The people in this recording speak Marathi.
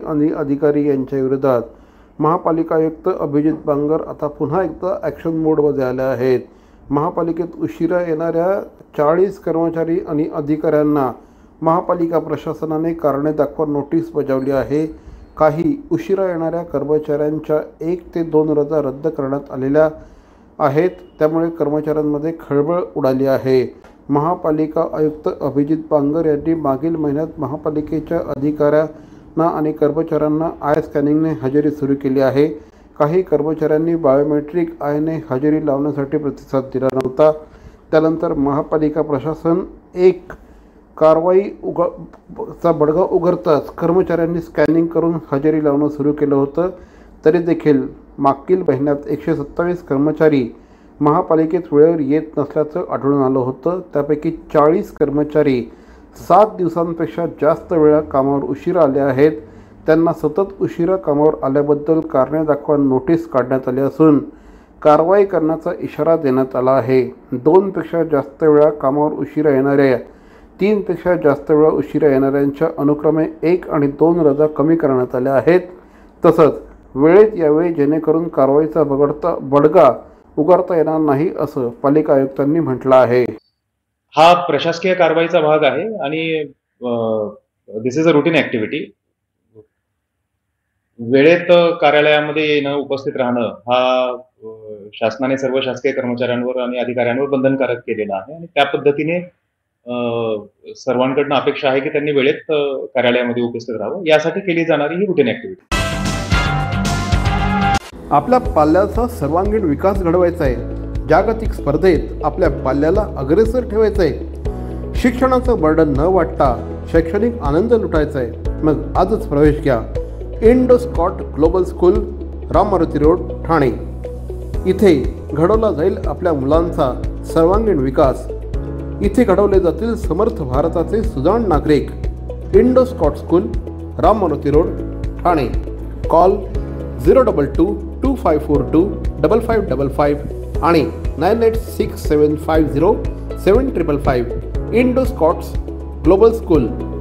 आणि अधिकारी यांच्या विरोधात महापालिका आयुक्त अभिजित बांगर आता पुन्हा एकदा ॲक्शन मोडमध्ये आले आहेत. महापालिकेत उशिरा येणाऱ्या 40 कर्मचारी आणि अधिकाऱ्यांना महापालिका प्रशासनाने कारणे दाखवा नोटीस बजावली आहे. काही उशिरा येणाऱ्या कर्मचाऱ्यांच्या 1 ते 2 रजा रद्द करण्यात आलेल्या आहेत. त्यामुळे कर्मचाऱ्यांमध्ये खळबळ उडाली आहे. महापालिका आयुक्त अभिजित बांगर यांनी मागील महिन्यात महापालिकेच्या अधिकाऱ्यांना आणि कर्मचाऱ्यांना आय स्कॅनिंगने हजेरी सुरू केली आहे. काही कर्मचाऱ्यांनी बायोमेट्रिक आयने हजेरी लावण्यासाठी प्रतिसाद दिला नव्हता. त्यानंतर महापालिका प्रशासन एक कारवाईचा बडगा उघडताच कर्मचाऱ्यांनी स्कॅनिंग करून हजेरी लावणं सुरू केलं होतं. तरी देखील मागील महिन्यात 127 कर्मचारी महापालिकेत वेळेवर येत नसल्याचं आढळून आलं होतं. त्यापैकी 40 कर्मचारी 7 दिवसांपेक्षा जास्त वेळा कामावर उशिरा आले आहेत. त्यांना सतत उशिरा कामावर आल्याबद्दल कारणे दाखवा नोटीस काढण्यात आली असून कारवाई करण्याचा इशारा देण्यात आला आहे. 2 पेक्षा जास्त वेळा कामावर उशिरा येणाऱ्या 3 पेक्षा जास्त वेळा उशिरा येणाऱ्यांच्या अनुक्रमे 1 आणि 2 रजा कमी करण्यात आल्या आहेत. तसंच वेळेत यावे जेणेकरून कारवाईचा बडगा उगारता येणार नाही असं पालिका आयुक्तांनी म्हटलं आहे. हा प्रशासकीय कारवाईचा भाग आहे आणि this is a routine activity. वेळेत कार्यालयामध्ये येणं, उपस्थित राहणं हा शासनाने सर्व शासकीय कर्मचाऱ्यांवर आणि अधिकाऱ्यांवर बंधनकारक केलेला आहे आणि त्या पद्धतीने सर्वांकडनं अपेक्षा आहे की त्यांनी वेळेत कार्यालयामध्ये उपस्थित राहावं. यासाठी केली जाणारी ही रुटीन ॲक्टिव्हिटी. आपल्या पाल्याचा सर्वांगीण विकास घडवायचा आहे. जागतिक स्पर्धेत आपल्या पाल्याला अग्रेसर ठेवायचं आहे. शिक्षणाचं बर्डन न वाटता शैक्षणिक आनंद लुटायचा आहे. मग आजच प्रवेश घ्या Indo Scott Global School, Ram Maruti road, Thane. इथे घडवला जाईल आपल्या मुलांचा सर्वांगीण विकास. इथे घडवले जातील समर्थ भारताचे सुजाण नागरिक. Indo Scott School, Ram Maruti road, Thane. Call 02225425555 आणि 9867507555. Indo Scotts Global school.